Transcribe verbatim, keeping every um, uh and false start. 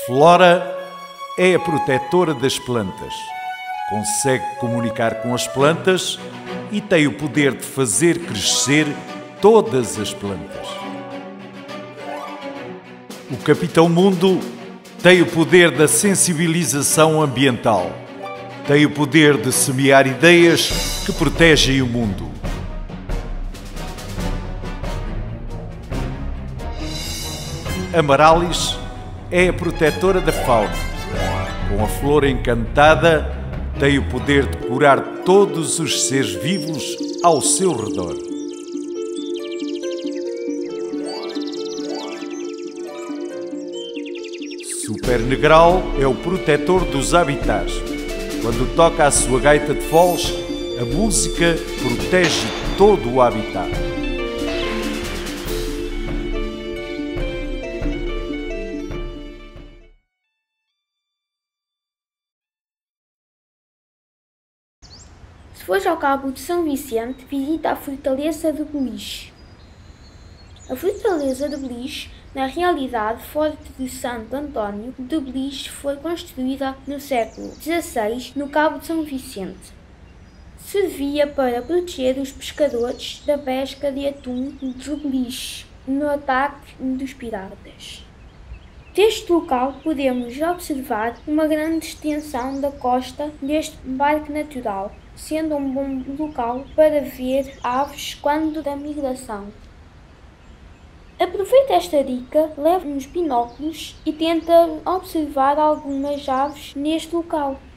Flora é a protetora das plantas. Consegue comunicar com as plantas e tem o poder de fazer crescer todas as plantas. O Capitão Mundo tem o poder da sensibilização ambiental. Tem o poder de semear ideias que protegem o mundo. Amarallis é a protetora da fauna. Com a flor encantada, tem o poder de curar todos os seres vivos ao seu redor. Super Negral é o protetor dos habitats. Quando toca a sua gaita de foles, a música protege todo o habitat. Se fores ao Cabo de São Vicente, visita a Fortaleza de Beliche. A Fortaleza de Beliche, na realidade Forte de Santo António de Beliche, foi construída no século dezasseis no Cabo de São Vicente. Servia para proteger os pescadores da pesca de atum de Beliche no ataque dos piratas. Deste local podemos observar uma grande extensão da costa deste parque natural, sendo um bom local para ver aves quando da migração. Aproveita esta dica, leva uns binóculos e tenta observar algumas aves neste local.